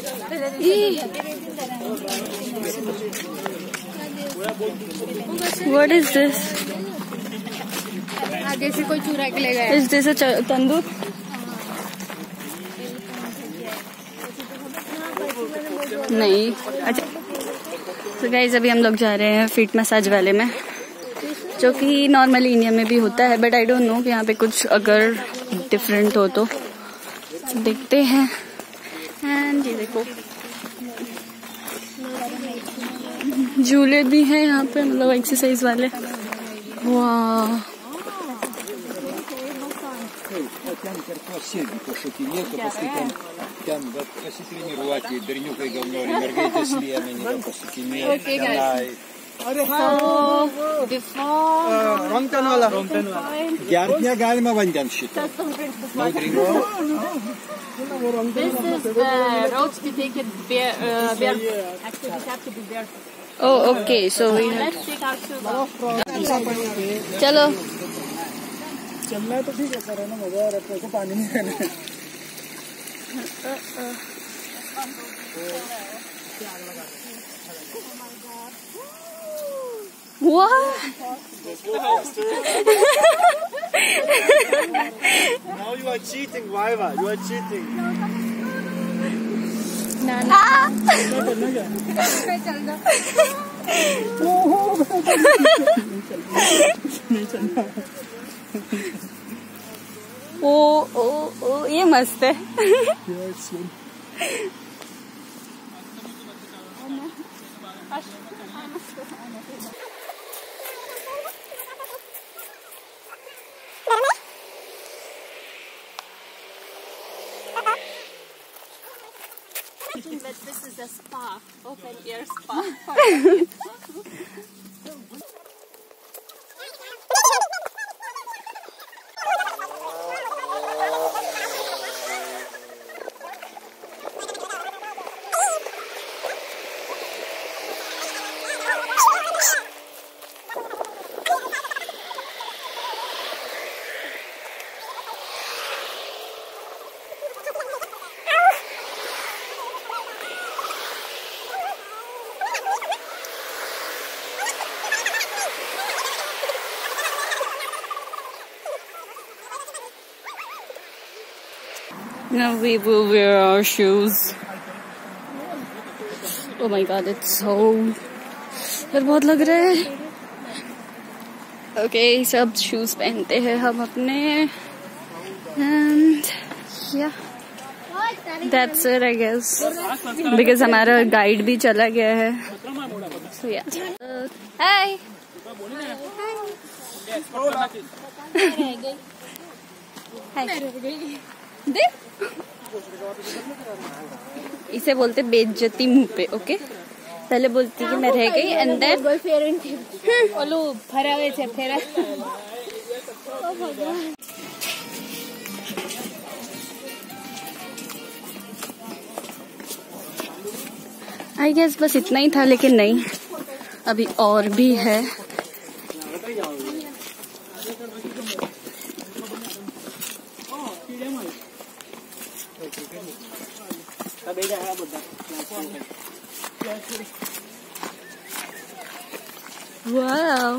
What is this? आगे से कोई चूरा के ले गया। Is this a तंदूर? नहीं। अच्छा, तो गाइस अभी हम लोग जा रहे हैं फीट मसाज वाले में, जो कि नॉर्मली इंडिया में भी होता है, बट आई डोंट नो कि यहाँ पे कुछ अगर डिफरेंट हो तो देखते हैं। एंड ये देखो झूले भी हैं यहाँ पे, मतलब एक्सरसाइज वाले। वाह, galima vandens šitą. This is the road to take it bear. Actually, we have to be barefoot. Oh, okay. So we have... Let's take our shoes off. चलो। चलना तो ठीक है, पर है ना मजा आ रहा है, को पानी में रहना है। What? Now you are cheating, Viva. You are cheating. Nana. ओ ये मस्त है। But this is a spa, open air spa. Now we will wear our shoes. Oh my god, it's so... यार बहुत लग रहा है। Okay, सब shoes पहनते हैं हम अपने। And yeah, that's it I guess. Because हमारा गाइड भी चला गया है। So yeah. Hi. Hi. देख, इसे बोलते बेइज्जती मुंह पे। ओके, पहले बोलती कि मैं रह गई एंड देन ओलो फरावे छे फेरा। आई गेस बस इतना ही था, लेकिन नहीं, अभी और भी है। Wow.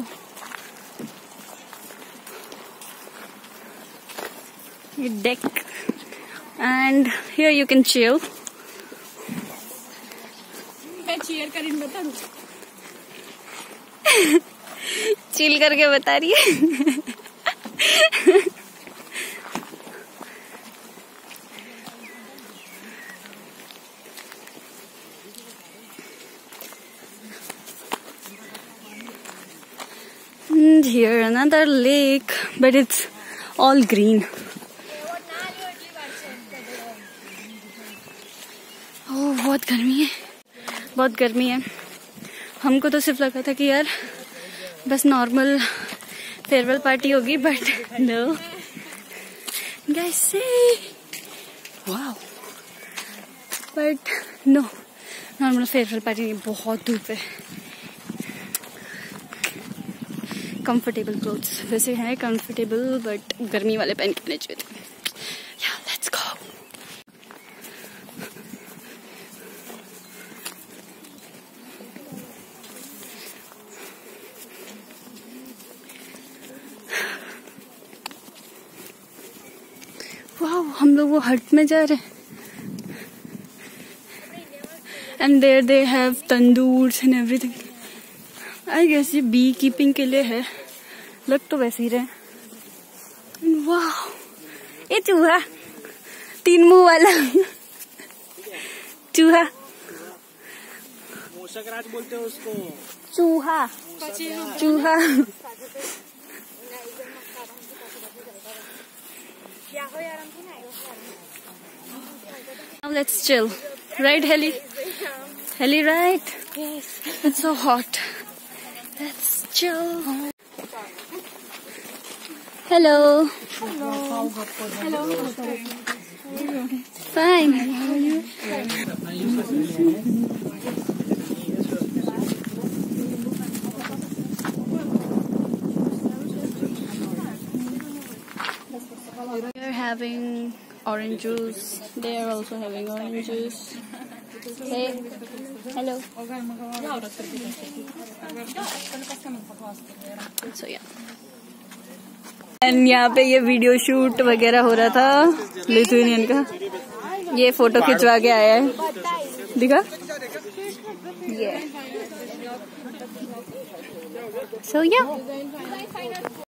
Deck, and here you can chill. मैं cheer करीन बता दूँ। चिल करके बता रही है। And here another lake, but it's all green. Oh, बहुत गर्मी है, बहुत गर्मी है। हमको तो सिर्फ लगा था कि यार बस नॉर्मल फेयरवेल पार्टी होगी, but no guys, see wow, but no, normal farewell party नहीं, बहुत धूप है। कंफर्टेबल क्लोथ्स वैसे हैं कंफर्टेबल, बट गर्मी वाले पहन के चाहिए थे। या लेट्स गो। वाह, हम लोग वो हट में जा रहे हैं। And there they have tandoors and everything. I guess ये बी कीपिंग के लिए है, लग तो वैसे ही रहे। वाह, ये चूहा, 3 मुंह वाला चूहा, मूषकराज बोलते हैं उसको। चूहा चूहा। Now let's chill, right, Heli? Heli, right? Yes. It's so hot. Let's chill. Hello. Hello. Hello. Fine. How are you? We are having orange juice. They are also having orange juice. Hey, hello. So yeah. And यहाँ पे ये video shoot वगैरह हो रहा था Lithuanian का। ये photo खिंचवा के आया है, दिखा ये। So yeah.